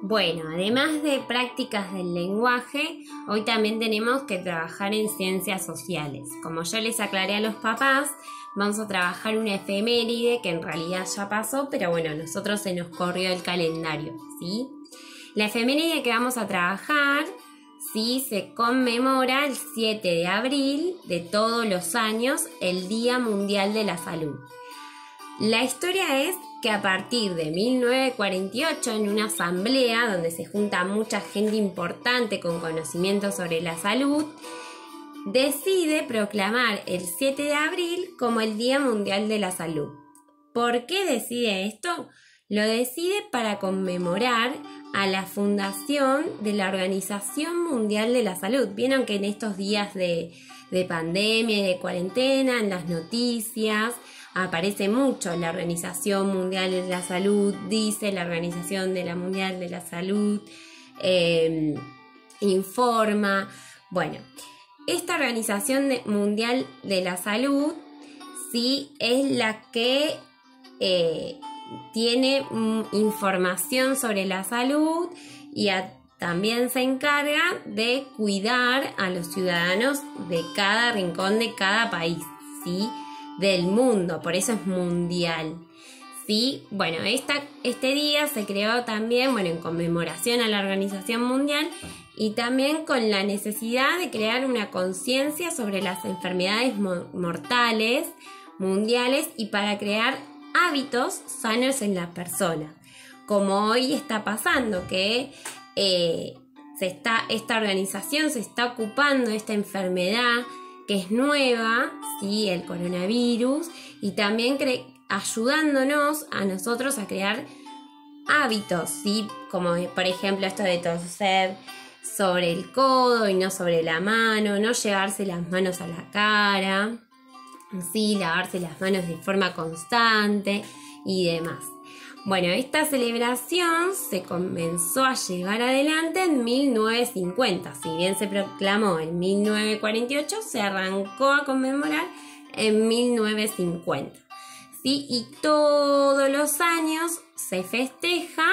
Bueno, además de prácticas del lenguaje, hoy también tenemos que trabajar en ciencias sociales. Como yo les aclaré a los papás, vamos a trabajar una efeméride que en realidad ya pasó, pero bueno, a nosotros se nos corrió el calendario, ¿sí? La efeméride que vamos a trabajar, sí, se conmemora el 7 de abril de todos los años, el Día Mundial de la Salud. La historia es que a partir de 1948, en una asamblea donde se junta mucha gente importante con conocimiento sobre la salud, decide proclamar el 7 de abril como el Día Mundial de la Salud. ¿Por qué decide esto? Lo decide para conmemorar a la fundación de la Organización Mundial de la Salud. Vieron que en estos días de pandemia y de cuarentena, en las noticias, aparece mucho la Organización Mundial de la Salud, dice la Organización Mundial de la Salud, informa. Bueno, esta Organización Mundial de la Salud, sí, es la que tiene información sobre la salud y también se encarga de cuidar a los ciudadanos de cada rincón de cada país, ¿sí?, del mundo, por eso es mundial, ¿sí? Bueno, este día se creó también, bueno, en conmemoración a la Organización Mundial y también con la necesidad de crear una conciencia sobre las enfermedades mortales mundiales y para crear hábitos sanos en la persona, como hoy está pasando, que esta organización se está ocupando de esta enfermedad que es nueva, ¿sí?, el coronavirus, y también ayudándonos a nosotros a crear hábitos, ¿sí?, como por ejemplo esto de toser sobre el codo y no sobre la mano, no llevarse las manos a la cara, ¿sí?, lavarse las manos de forma constante y demás. Bueno, esta celebración se comenzó a llevar adelante en 1950. Si bien se proclamó en 1948, se arrancó a conmemorar en 1950. ¿Sí? Y todos los años se festeja,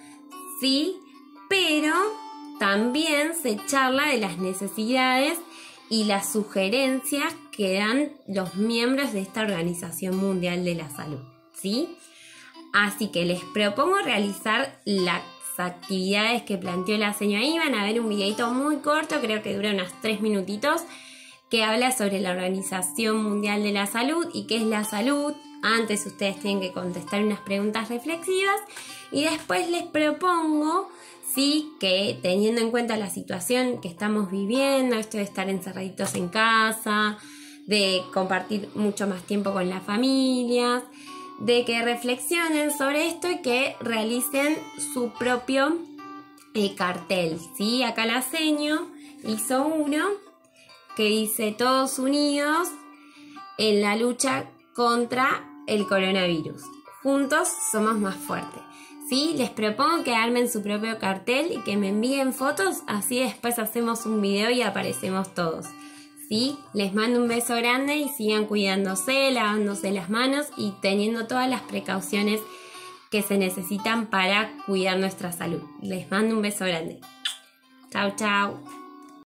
¿sí?, pero también se charla de las necesidades y las sugerencias que dan los miembros de esta Organización Mundial de la Salud, ¿sí? Así que les propongo realizar las actividades que planteó la señora. Ahí van a ver un videito muy corto, creo que dura unos 3 minutitos, que habla sobre la Organización Mundial de la Salud y qué es la salud. Antes ustedes tienen que contestar unas preguntas reflexivas y después les propongo, sí, que teniendo en cuenta la situación que estamos viviendo, esto de estar encerraditos en casa, de compartir mucho más tiempo con la familia, de que reflexionen sobre esto y que realicen su propio cartel, ¿sí? Acá la seño hizo uno que dice: todos unidos en la lucha contra el coronavirus. Juntos somos más fuertes, ¿sí? Les propongo que armen su propio cartel y que me envíen fotos, así después hacemos un video y aparecemos todos. ¿Sí? Les mando un beso grande y sigan cuidándose, lavándose las manos y teniendo todas las precauciones que se necesitan para cuidar nuestra salud. Les mando un beso grande. Chau, chau.